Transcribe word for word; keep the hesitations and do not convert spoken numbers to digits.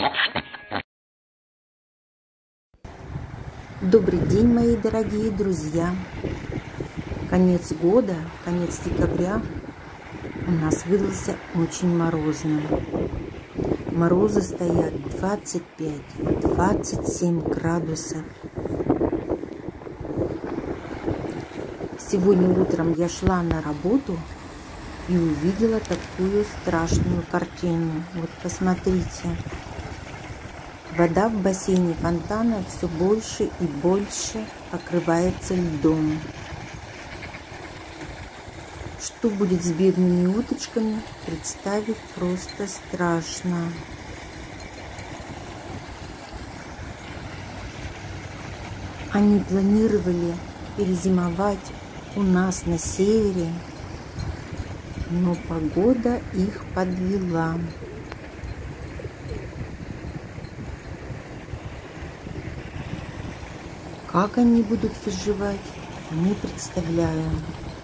Добрый день, мои дорогие друзья! Конец года, конец декабря у нас выдался очень морозным. Морозы стоят двадцать пять — двадцать семь градусов. Сегодня утром я шла на работу и увидела такую страшную картину. Вот посмотрите. Вода в бассейне фонтана все больше и больше покрывается льдом. Что будет с бедными уточками, представить просто страшно. Они планировали перезимовать у нас на севере, но погода их подвела. Как они будут выживать, не представляю.